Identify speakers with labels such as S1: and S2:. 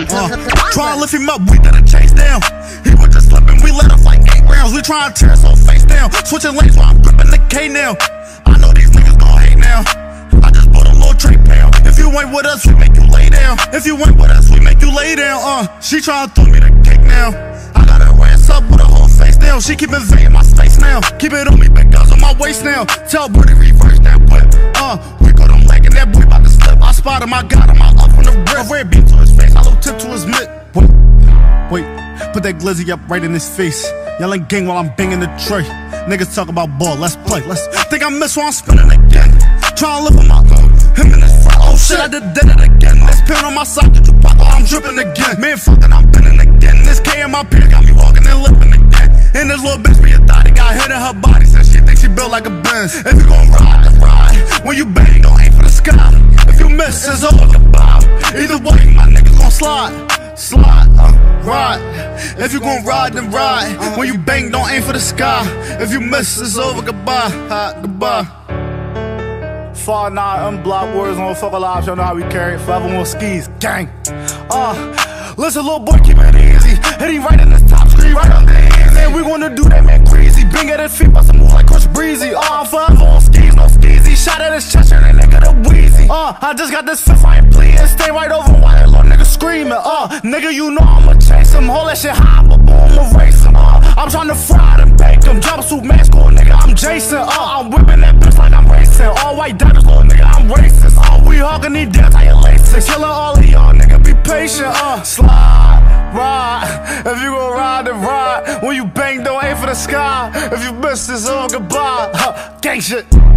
S1: Try to lift him up, we gotta chase down. He was just slipping, we let off like 8 rounds. We try to tear his whole face down. Switching lanes while I'm gripping the K now. I know these niggas gon' hate now. I just bought a little tray pound. If you ain't with us, we make you lay down. If you ain't with us, we make you lay down. She tryna throw me the cake now. I got her ass up with her whole face down. She keep invading my space now. Keep it on me, big guns on my waist now. Tell Birdie reverse that whip. We got him lagging, that boy about to slip. I spotted my god, I'm up on the wrist. Red beam to his face, I low tip to his mitt. Wait, put that glizzy up right in his face. Yelling gang while I'm banging the tray. Niggas talk about ball, let's play. Think I miss while I'm spinning again. Tryna live him out, him in his front. Oh shit, I did it again. This pin on my socket, you pop, I'm dripping again. Man, fucking, I'm bending again. This K in my pants got me walking and lipping again. And this little bitch be a thotty, got hit in her body. Said she thinks she built like a Benz. If you gon' ride, then ride. When you bang, don't aim for the sky. If you miss, it's over, goodbye. Either way, my niggas gon' slide, ride. If you gon' ride, then ride. When you bang, don't aim for the sky. If you miss, it's over, goodbye, goodbye. Far 9, unblocked words on fuck alive, y'all know how we carry it. Forever more skis, gang. Listen, little boy, keep it easy. Hit him right in the top screen, right on the easy. And we gonna do that, man, crazy. Bring at his feet, bust him more like Chris Breezy. I'm forever on skis, no skeezy. Shot at his chest, and that nigga the wheezy. I just got this fifth, I ain't bleeding. Stay right over while that little nigga screaming. Nigga, you know I'ma chase him. Hold that shit high, but boom, I'ma race him. I'm tryna fry and bake him. Jumpsuit mask on, nigga, I'm Jason. I'm whipping that bitch like I'm racing. All white diamonds, little nigga, I'm racist. We hogging these dance, I ain't laces. Killing all of y'all, nigga, be patient. Slide, ride. If you gon' ride, then ride. When you bang, don't aim for the sky. If you miss, it's all goodbye. Gang shit.